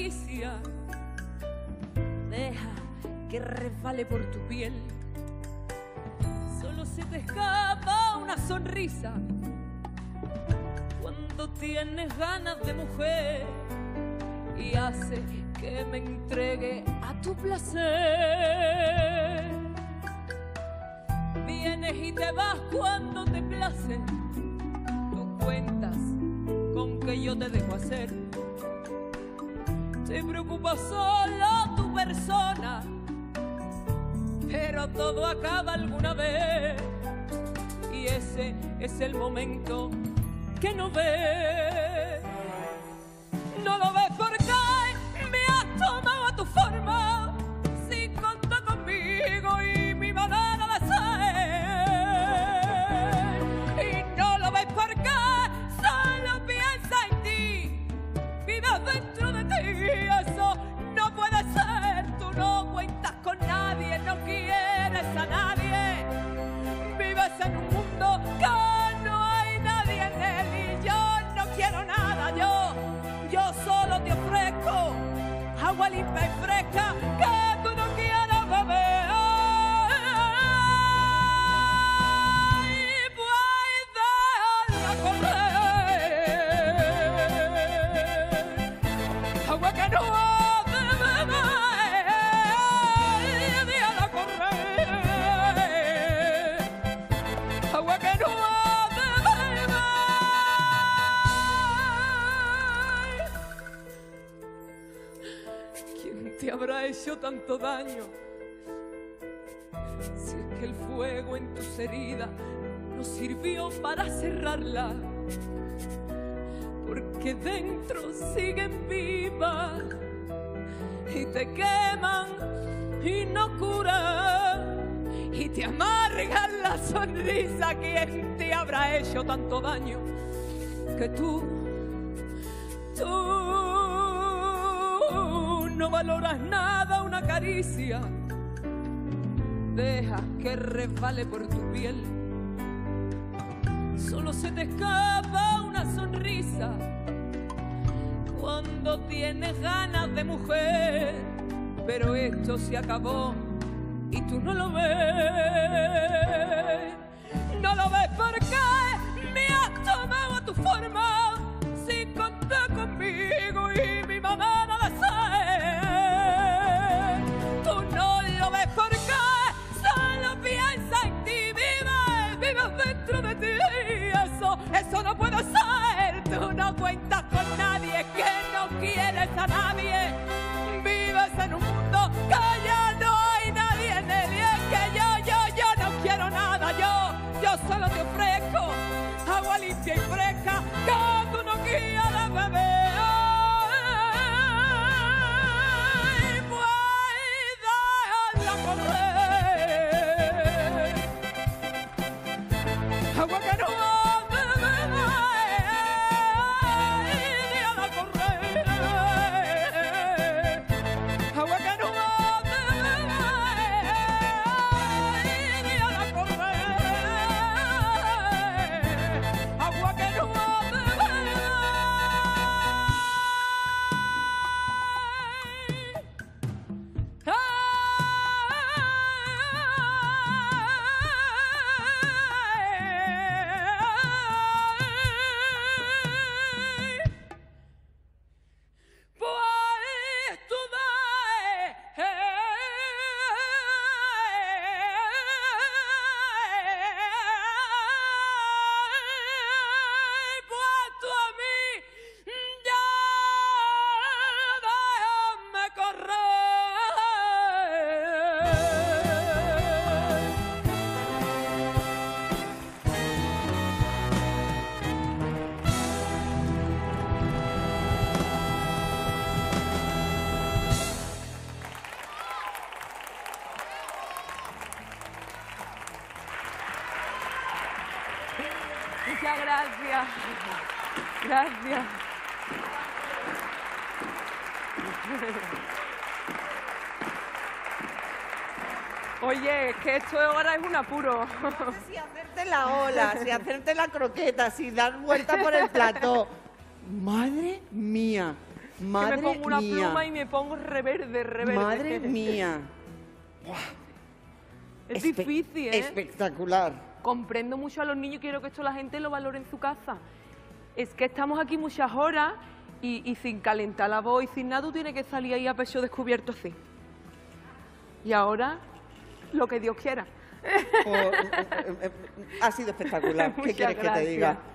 caricia. Deja que resbale por tu piel. Solo se te escapa una sonrisa cuando tienes ganas de mujer y hace que me entregue a tu placer. Vienes y te vas cuando te place. Tú cuentas con que yo te dejo hacer. Te preocupa solo tu persona, pero todo acaba alguna vez. Y ese es el momento que no ves. No lo ves porque me has tomado a tu forma, sin contar conmigo y mi manera de ser. Y no lo ves porque solo piensa en ti, vives dentro de ti. Eso no puede ser. Tú no cuentas con nadie, no quieres a nadie. Vives en un mundo que no hay nadie en él y yo no quiero nada. Yo solo te ofrezco agua limpia y fresca que tú no quieres beber. Pues déjala correr, agua que no ha de beber, déjala correr, agua que no ha de beber. ¿Quién te habrá hecho tanto daño? Si es que el fuego en tus heridas no sirvió para cerrarla, porque dentro siguen vivas y te queman y no curan y te amargan la sonrisa. ¿Quién te habrá hecho tanto daño que tú no valoras nada una caricia? Deja que resbale por tu piel. Solo se te escapa una sonrisa cuando tienes ganas de mujer. Pero esto se acabó y tú no lo ves. No lo ves porque me has tomado a tu forma, sin contar conmigo y mi manera de ser. Tú no lo ves porque solo piensas en ti, vives dentro de ti. Eso no puede ser. Tú no cuentas con nadie, que no quieres a nadie. Vives en un mundo que ya no hay nadie en él. Y es que yo no quiero nada. Yo solo te ofrezco agua limpia y fresca que tú no quieres beber. Pues déjala correr, agua que no ha de beber, déjala correr, agua que no ha de beber, déjala correr, agua que no ha de Muchas gracias. Gracias. Oye, es que esto ahora es un apuro. No sé si hacerte la ola, si hacerte la croqueta, si dar vuelta por el plató. Madre mía. Madre que me pongo una mía. pluma y me pongo reverde, reverde. Madre mía. Es difícil, ¿eh? Espectacular. Comprendo mucho a los niños, quiero que esto la gente lo valore en su casa. Es que estamos aquí muchas horas y sin calentar la voz y sin nada, tú tienes que salir ahí a pecho descubierto así. Y ahora, lo que Dios quiera. Ha sido espectacular. ¿Qué Muchas quieres que te gracias. diga?